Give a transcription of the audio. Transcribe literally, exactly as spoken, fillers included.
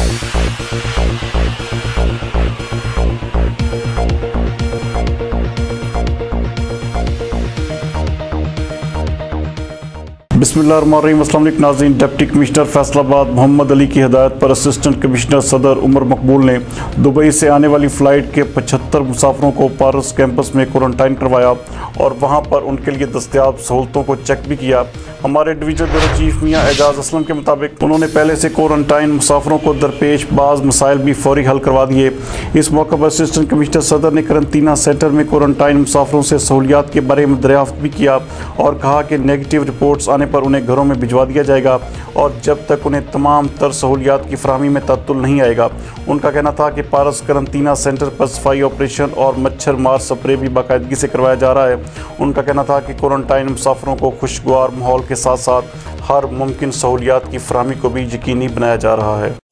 बिस्मिल्लाहिर्रहमानिर्रहीम। अस्सलाम वालेकुम नाज़रीन। डिप्टी कमिश्नर फैसलाबाद मोहम्मद अली की हिदायत पर असिस्टेंट कमिश्नर सदर उमर मकबूल ने दुबई से आने वाली फ़्लाइट के पचहत्तर मुसाफिरों को पारस कैंपस में क्वारंटाइन करवाया और वहां पर उनके लिए दस्तयाब सहूलतों को चेक भी किया। हमारे डिवीज़न ब्यूरो चीफ मियाँ एजाज असलम के मुताबिक उन्होंने पहले से क्वारंटाइन मुसाफिरों को दरपेश बाज़ मसाइल भी फौरी हल करवा दिए। इस मौके पर असिस्टेंट कमिश्नर सदर ने करंतना सेंटर में क्वारंटाइन मुसाफिरों से सहूलियात के बारे में दरियाफ्त भी किया और कहा कि नेगेटिव रिपोर्ट्स आने पर उन्हें घरों में भिजवा दिया जाएगा और जब तक उन्हें तमाम तर सहूलियात की फराहमी में तअत्तुल नहीं आएगा। उनका कहना था कि पारस करंतना सेंटर पर सफाई ऑपरेशन और मच्छर मार स्प्रे भी बाकायदगी से करवाया जा रहा है। उनका कहना था कि क्वारंटाइन मुसाफिरों को खुशगवार माहौल के साथ साथ हर मुमकिन सहूलियात की फराहमी को भी यकीनी बनाया जा रहा है।